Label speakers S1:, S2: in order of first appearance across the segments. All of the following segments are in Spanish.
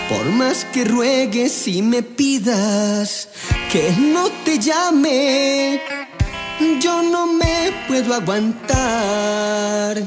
S1: Por más que ruegues y me pidas que no te llame, yo no me puedo aguantar.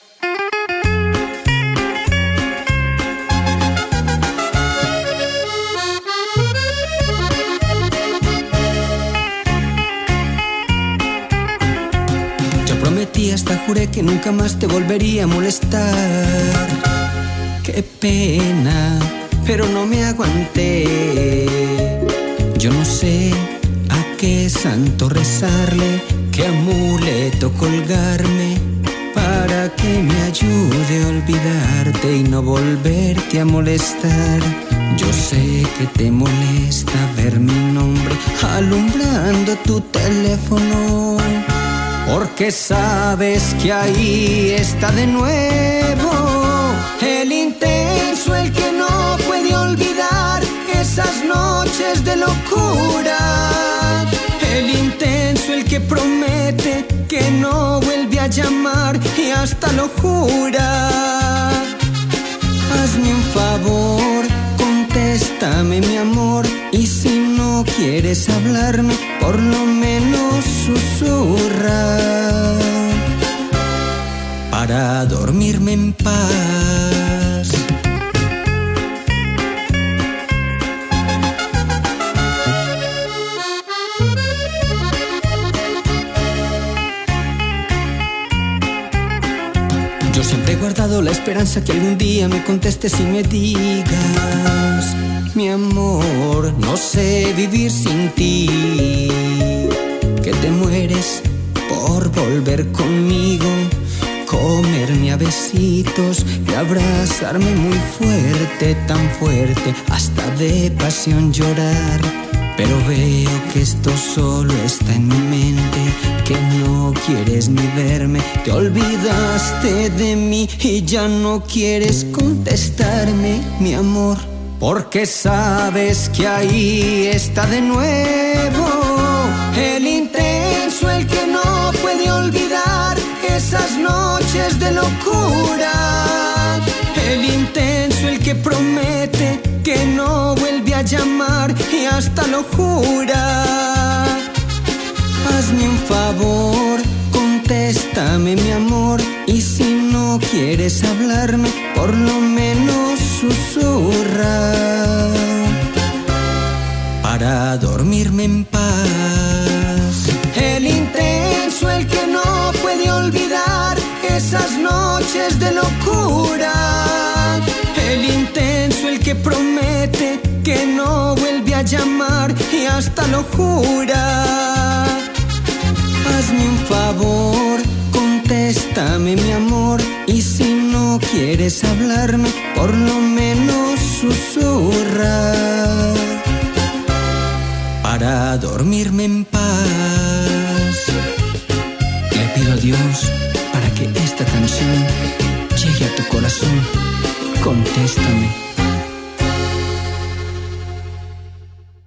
S1: Yo prometí, hasta juré que nunca más te volvería a molestar. Qué pena, pero no me aguanté. Yo no sé a qué santo rezarle, qué amuleto colgarme para que me ayude a olvidarte y no volverte a molestar. Yo sé que te molesta ver mi nombre alumbrando tu teléfono, porque sabes que ahí está de nuevo el intenso, el que no puede olvidar esas noches de locura. El intenso, el que promete que no vuelve a llamar y hasta lo jura. Hazme un favor, contéstame mi amor, y si no quieres hablarme, por lo menos susurra para dormirme en paz. Yo siempre he guardado la esperanza que algún día me contestes y me digas: mi amor, no sé vivir sin ti, que te mueres por volver conmigo, comerme a besitos y abrazarme muy fuerte, tan fuerte, hasta de pasión llorar. Pero veo que esto solo está en mi mente, que no quieres ni verme, te olvidaste de mí y ya no quieres contestarme, mi amor, porque sabes que ahí está de nuevo el intenso, el que no puede olvidar esas noches de locura. El intenso, el que promete que no vuelve a llamar y hasta lo jura. Hazme un favor, contéstame mi amor, y si no quieres hablarme, por lo menos susurra para dormirme en paz. El intenso, el que no puede olvidar esas noches de locura. El intenso, el que promete que no vuelve a llamar y hasta lo jura. Hazme un favor, contéstame mi amor, y si no quieres hablarme, por lo menos susurra para dormirme en paz.